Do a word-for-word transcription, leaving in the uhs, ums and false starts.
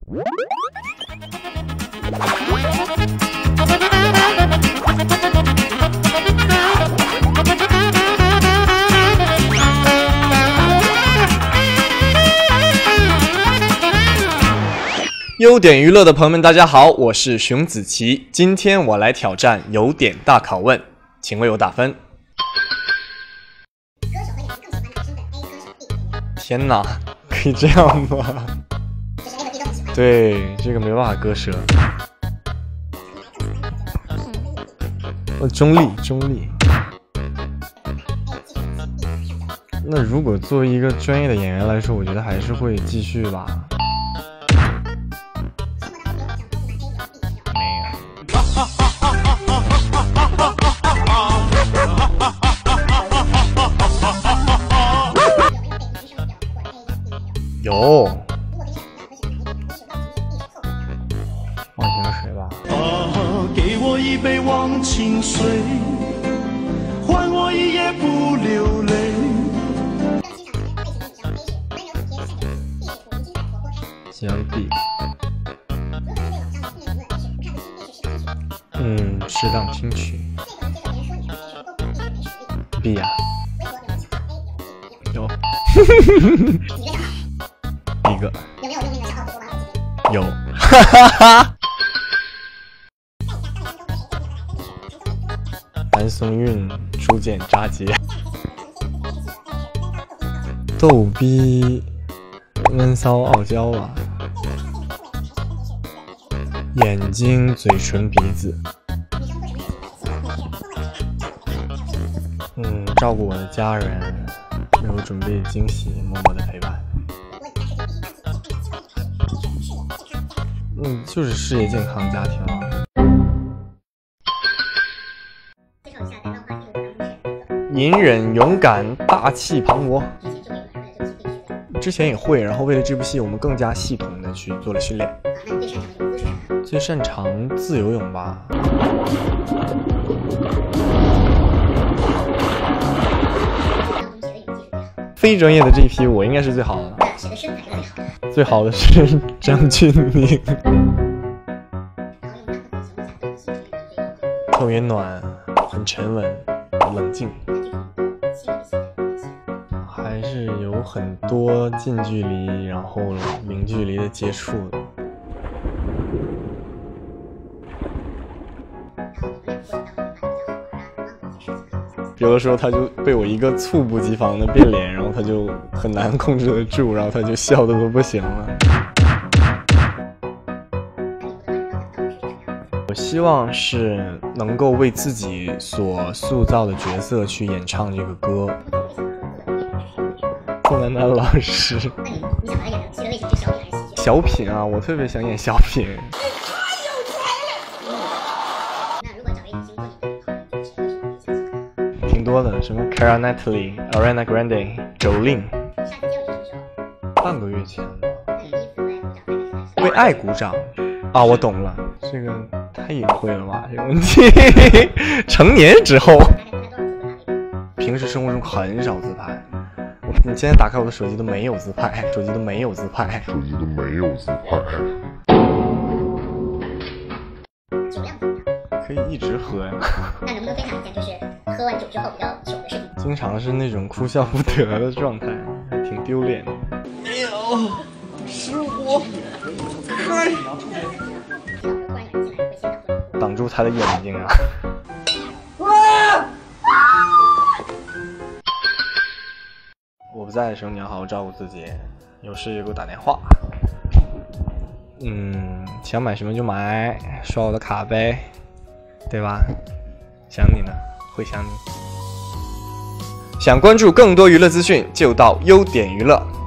优点娱乐的朋友们，大家好，我是熊子琪。今天我来挑战有点大拷问，请为我打分。天哪，可以这样吗？对，这个没办法割舌。我中立，中立。那如果作为一个专业的演员来说，我觉得还是会继续吧。有，忘情水吧。 啊，给我一杯忘情水，换我一夜不流泪。 喜欢 B。嗯，适当听取。B 呀、啊。有。一个有没有用那个小号播放？有，哈哈哈。樊松韵初见扎结，逗逼闷骚傲娇啊，眼睛嘴唇鼻子，嗯，照顾我的家人，为我准备惊喜，默默的陪伴。嗯，就是事业健康家庭啊。隐忍、勇敢、大气磅礴。之前也会，然后为了这部戏，我们更加系统的去做了训练。最擅长自由泳吧。非专业的这一批，我应该是最好的。最好的是张峻宁，特别暖，很沉稳，冷静，还是有很多近距离，然后零距离的接触的。有的时候他就被我一个猝不及防的变脸，然后他就很难控制得住，然后他就笑得都不行了。我希望是能够为自己所塑造的角色去演唱这个歌。宋丹丹老师，那你你想来演的戏的类型是小品还是喜剧？小品啊，我特别想演小品。多的什么 Keira Knightley、Ariana Grande、Jolene， 半个月前为爱鼓掌啊！我懂了，这个太隐晦了吧？这个问题，成年之后，平时生活中很少自拍。你今天打开我的手机都没有自拍，手机都没有自拍，手机都没有自拍。酒量怎么样？可以一直喝呀。那能不能分享一下，就是喝完酒之后比较糗的事情？经常是那种哭笑不得的状态，还挺丢脸的。哎呦，十五，开！挡住他的眼睛啊！啊！我不在的时候，你要好好照顾自己，有事就给我打电话。嗯，想买什么就买，刷我的卡呗，对吧？想你呢，会想你。想关注更多娱乐资讯，就到优点娱乐。